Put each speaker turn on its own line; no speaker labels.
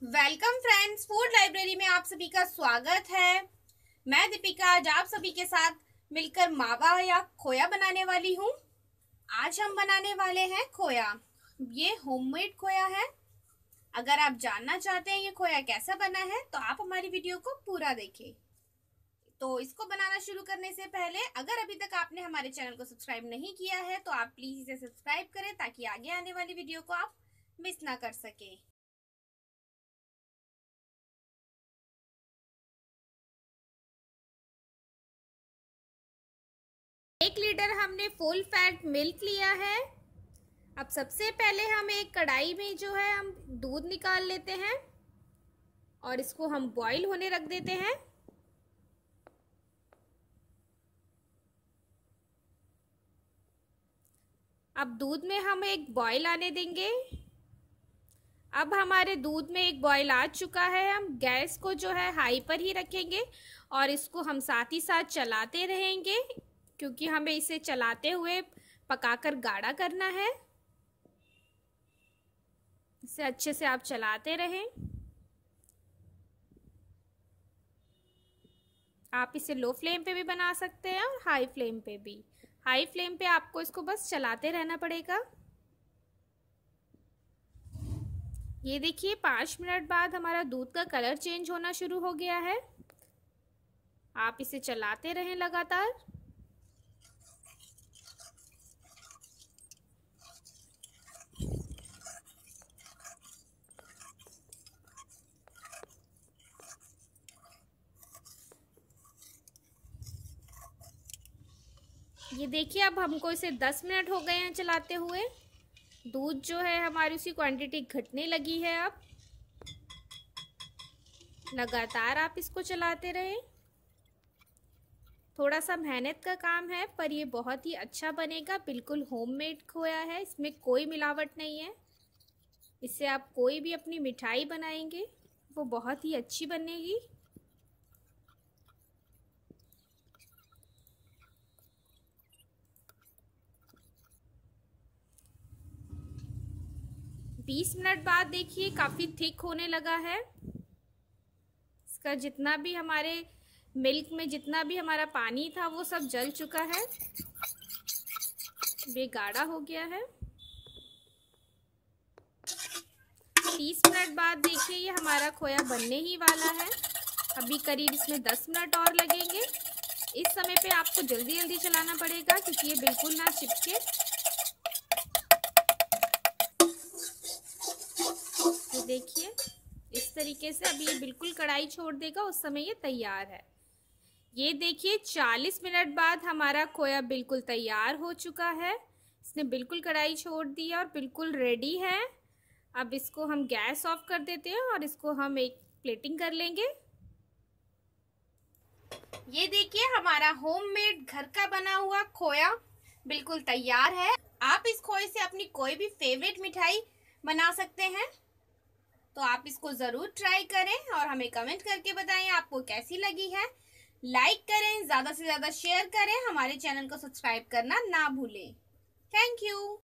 Welcome friends, food library में आप सभी का स्वागत है। मैं दीपिका आज आप सभी के साथ मिलकर मावा या खोया बनाने वाली हूँ। आज हम बनाने वाले हैं खोया। ये होममेड खोया है। अगर आप जानना चाहते हैं ये खोया कैसा बना है तो आप हमारी वीडियो को पूरा देखें। तो इसको बनाना शुरू करने से पहले अगर अभी तक आपने हमारे चैनल को सब्सक्राइब नहीं किया है तो आप प्लीज इसे सब्सक्राइब करें ताकि आगे आने वाली वीडियो को आप मिस ना कर सके। 1 लीटर हमने फुल फैट मिल्क लिया है। अब सबसे पहले हम एक कढ़ाई में जो है हम दूध निकाल लेते हैं और इसको हम बॉईल होने रख देते हैं। अब दूध में हम एक बॉईल आने देंगे। अब हमारे दूध में एक बॉईल आ चुका है। हम गैस को जो है हाई पर ही रखेंगे और इसको हम साथ ही साथ चलाते रहेंगे क्योंकि हमें इसे चलाते हुए पकाकर गाढ़ा करना है। इसे अच्छे से आप चलाते रहें। आप इसे लो फ्लेम पे भी बना सकते हैं और हाई फ्लेम पे भी। हाई फ्लेम पे आपको इसको बस चलाते रहना पड़ेगा। ये देखिए 5 मिनट बाद हमारा दूध का कलर चेंज होना शुरू हो गया है। आप इसे चलाते रहें लगातार। ये देखिए अब हमको इसे 10 मिनट हो गए हैं चलाते हुए। दूध जो है हमारी उसकी क्वांटिटी घटने लगी है। अब लगातार आप इसको चलाते रहें। थोड़ा सा मेहनत का काम है पर ये बहुत ही अच्छा बनेगा। बिल्कुल होममेड खोया है, इसमें कोई मिलावट नहीं है। इससे आप कोई भी अपनी मिठाई बनाएंगे वो बहुत ही अच्छी बनेगी। बीस मिनट बाद देखिए काफ़ी थिक होने लगा है। इसका जितना भी हमारे मिल्क में जितना भी हमारा पानी था वो सब जल चुका है। ये गाढ़ा हो गया है। 30 मिनट बाद देखिए ये हमारा खोया बनने ही वाला है। अभी करीब इसमें 10 मिनट और लगेंगे। इस समय पे आपको जल्दी जल्दी चलाना पड़ेगा क्योंकि ये बिल्कुल ना चिपके। ये देखिए इस तरीके से अभी ये बिल्कुल कढ़ाई छोड़ देगा, उस समय ये तैयार है। ये देखिए 40 मिनट बाद हमारा खोया बिल्कुल तैयार हो चुका है। इसने बिल्कुल कढ़ाई छोड़ दी है और बिल्कुल रेडी है। अब इसको हम गैस ऑफ कर देते हैं और इसको हम एक प्लेटिंग कर लेंगे। ये देखिए हमारा होममेड घर का बना हुआ खोया बिल्कुल तैयार है। आप इस खोए से अपनी कोई भी फेवरेट मिठाई बना सकते हैं। तो आप इसको ज़रूर ट्राई करें और हमें कमेंट करके बताएं आपको कैसी लगी है। लाइक करें, ज़्यादा से ज़्यादा शेयर करें, हमारे चैनल को सब्सक्राइब करना ना भूलें। Thank you.